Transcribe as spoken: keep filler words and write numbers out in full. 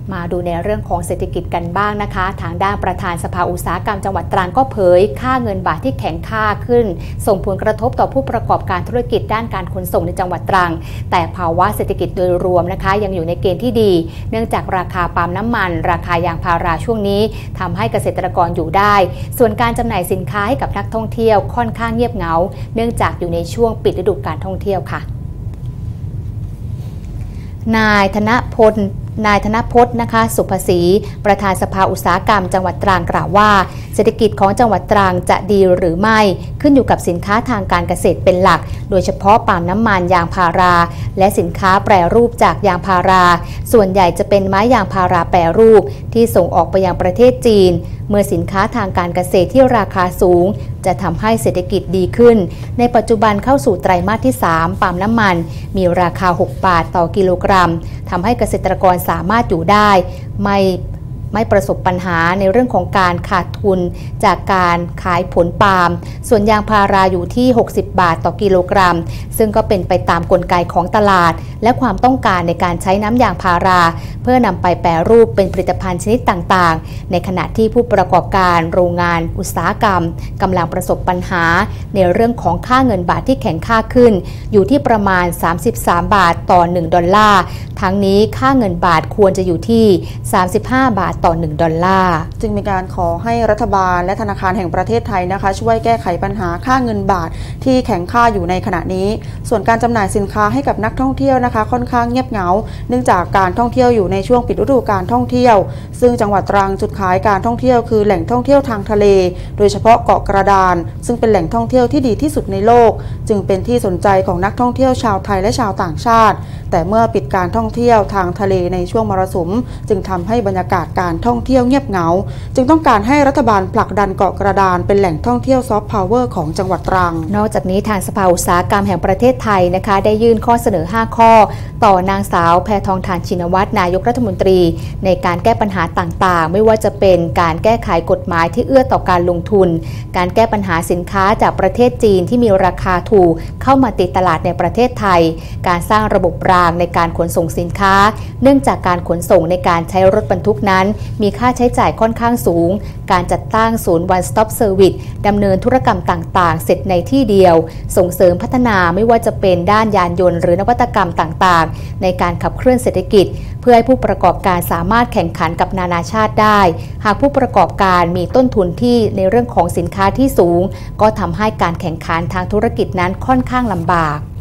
มาดูในเรื่องของเศรษฐกิจกันบ้างนะคะทางด้านประธานสภาอุตสาหกรรมจังหวัดตรังก็เผยค่าเงินบาทที่แข็งค่าขึ้นส่งผลกระทบต่อผู้ประกอบการธุรกิจด้านการขนส่งในจังหวัดตรังแต่ภาวะเศรษฐกิจโดยรวมนะคะยังอยู่ในเกณฑ์ที่ดีเนื่องจากราคาปาล์มน้ำมันราคายางพาราช่วงนี้ทำให้เกษตรกรอยู่ได้ส่วนการจำหน่ายสินค้าให้กับนักท่องเที่ยวค่อนข้างเงียบเหงาเนื่องจากอยู่ในช่วงปิดฤดูกาลท่องเที่ยวค่ะนายธนพลนายธนพจน์นะคะสุภศรีประธานสภาอุตสาหกรรมจังหวัดตรังกล่าวว่าเศรษฐกิจของจังหวัดตรังจะดีหรือไม่ขึ้นอยู่กับสินค้าทางการเกษตรเป็นหลักโดยเฉพาะปาล์มน้ำมันยางพาราและสินค้าแปรรูปจากยางพาราส่วนใหญ่จะเป็นไม้ยางพาราแปรรูปที่ส่งออกไปยังประเทศจีนเมื่อสินค้าทางการเกษตรที่ราคาสูงจะทำให้เศรษฐกิจดีขึ้นในปัจจุบันเข้าสู่ไตรมาสที่สามปาล์มน้ำมันมีราคาหกบาทต่อกิโลกรัมทำให้เกษตรกรสามารถอยู่ได้ไม่ไม่ประสบปัญหาในเรื่องของการขาดทุนจากการขายผลปาล์มส่วนยางพาราอยู่ที่หกสิบบาทต่อกิโลกรัมซึ่งก็เป็นไปตามกลไกของตลาดและความต้องการในการใช้น้ำยางพาราเพื่อนำไปแปรรูปเป็นผลิตภัณฑ์ชนิดต่างๆในขณะที่ผู้ประกอบการโรงงานอุตสาหกรรมกำลังประสบปัญหาในเรื่องของค่าเงินบาทที่แข็งค่าขึ้นอยู่ที่ประมาณสามสิบสามบาทต่อหนึ่งดอลลาร์ทั้งนี้ค่าเงินบาทควรจะอยู่ที่สามสิบห้าบาทต่อหนึ่งดอลลาร์จึงมีการขอให้รัฐบาลและธนาคารแห่งประเทศไทยนะคะช่วยแก้ไขปัญหาค่าเงินบาทที่แข็งค่าอยู่ในขณะนี้ส่วนการจำหน่ายสินค้าให้กับนักท่องเที่ยวนะคะค่อนข้างเงียบเหงาเนื่องจากการท่องเที่ยวอยู่ในช่วงปิดฤดูการท่องเที่ยวซึ่งจังหวัดตรังจุดขายการท่องเที่ยวคือแหล่งท่องเที่ยวทางทะเลโดยเฉพาะเกาะกระดานซึ่งเป็นแหล่งท่องเที่ยวที่ดีที่สุดในโลกจึงเป็นที่สนใจของนักท่องเที่ยวชาวไทยและชาวต่างชาติแต่เมื่อปิดการท่องเที่ยวทางทะเลในช่วงมรสุมจึงทำให้บรรยากาศการท่องเที่ยวเงียบเหงาจึงต้องการให้รัฐบาลผลักดันเกาะกระดานเป็นแหล่งท่องเที่ยวซอฟต์พาวเวอร์ของจังหวัดตรังนอกจากนี้ทางสภาอุตสาหกรรมแห่งประเทศไทยนะคะได้ยื่นข้อเสนอห้าข้อต่อนางสาวแพทองธารชินวัตรนายกรัฐมนตรีในการแก้ปัญหาต่างๆไม่ว่าจะเป็นการแก้ไขกฎหมายที่เอื้อต่อการลงทุนการแก้ปัญหาสินค้าจากประเทศจีนที่มีราคาถูกเข้ามาติดตลาดในประเทศไทยการสร้างระบบรางในการขนส่งสินค้าเนื่องจากการขนส่งในการใช้รถบรรทุกนั้นมีค่าใช้จ่ายค่อนข้างสูงการจัดตั้งศูนย์ One Stop Service ดำเนินธุรกรรมต่างๆเสร็จในที่เดียวส่งเสริมพัฒนาไม่ว่าจะเป็นด้านยานยนต์หรือนวัตกรรมต่างๆในการขับเคลื่อนเศรษฐกิจเพื่อให้ผู้ประกอบการสามารถแข่งขันกับนานาชาติได้หากผู้ประกอบการมีต้นทุนที่ในเรื่องของสินค้าที่สูงก็ทำให้การแข่งขันทางธุรกิจนั้นค่อนข้างลำบาก